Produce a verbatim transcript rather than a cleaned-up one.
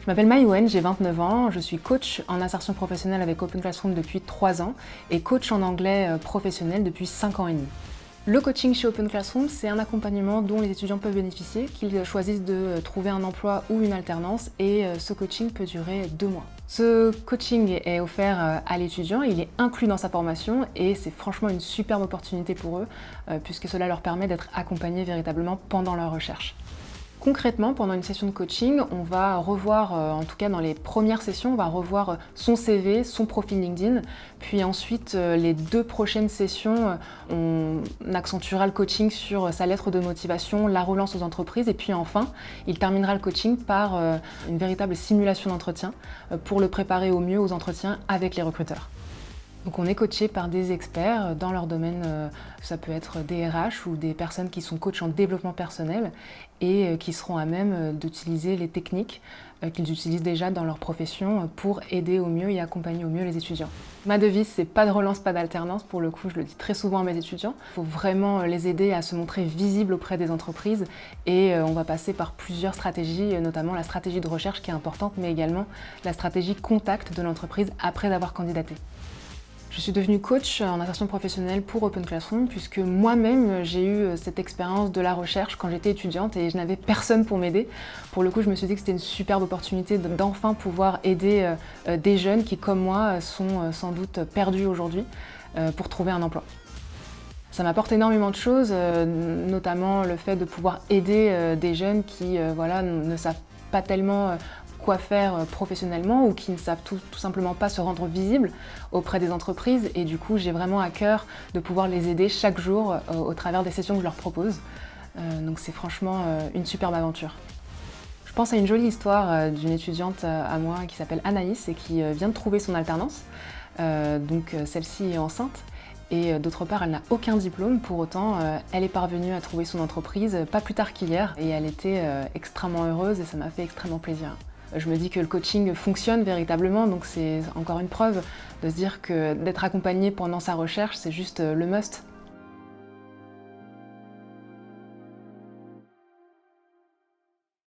Je m'appelle Maïwen, j'ai vingt-neuf ans, je suis coach en insertion professionnelle avec Open Classroom depuis trois ans et coach en anglais professionnel depuis cinq ans et demi. Le coaching chez Open Classroom, c'est un accompagnement dont les étudiants peuvent bénéficier, qu'ils choisissent de trouver un emploi ou une alternance, et ce coaching peut durer deux mois. Ce coaching est offert à l'étudiant, il est inclus dans sa formation et c'est franchement une superbe opportunité pour eux puisque cela leur permet d'être accompagnés véritablement pendant leur recherche. Concrètement, pendant une session de coaching, on va revoir, en tout cas dans les premières sessions, on va revoir son C V, son profil LinkedIn, puis ensuite les deux prochaines sessions, on accentuera le coaching sur sa lettre de motivation, la relance aux entreprises, et puis enfin, il terminera le coaching par une véritable simulation d'entretien pour le préparer au mieux aux entretiens avec les recruteurs. Donc on est coaché par des experts dans leur domaine, ça peut être des R H ou des personnes qui sont coachs en développement personnel et qui seront à même d'utiliser les techniques qu'ils utilisent déjà dans leur profession pour aider au mieux et accompagner au mieux les étudiants. Ma devise, c'est pas de relance, pas d'alternance. Pour le coup, je le dis très souvent à mes étudiants. Il faut vraiment les aider à se montrer visibles auprès des entreprises et on va passer par plusieurs stratégies, notamment la stratégie de recherche qui est importante, mais également la stratégie contact de l'entreprise après avoir candidaté. Je suis devenue coach en insertion professionnelle pour Open Classroom puisque moi-même j'ai eu cette expérience de la recherche quand j'étais étudiante et je n'avais personne pour m'aider. Pour le coup, je me suis dit que c'était une superbe opportunité d'enfin pouvoir aider des jeunes qui, comme moi, sont sans doute perdus aujourd'hui pour trouver un emploi. Ça m'apporte énormément de choses, notamment le fait de pouvoir aider des jeunes qui voilà, ne savent pas tellement quoi faire professionnellement ou qui ne savent tout, tout simplement pas se rendre visibles auprès des entreprises, et du coup j'ai vraiment à cœur de pouvoir les aider chaque jour euh, au travers des sessions que je leur propose. Euh, donc c'est franchement euh, une superbe aventure. Je pense à une jolie histoire euh, d'une étudiante euh, à moi qui s'appelle Anaïs et qui euh, vient de trouver son alternance. Euh, donc euh, celle-ci est enceinte. Et d'autre part, elle n'a aucun diplôme, pour autant, euh, elle est parvenue à trouver son entreprise pas plus tard qu'hier et elle était euh, extrêmement heureuse et ça m'a fait extrêmement plaisir. Je me dis que le coaching fonctionne véritablement, donc c'est encore une preuve de se dire que d'être accompagné pendant sa recherche, c'est juste le must.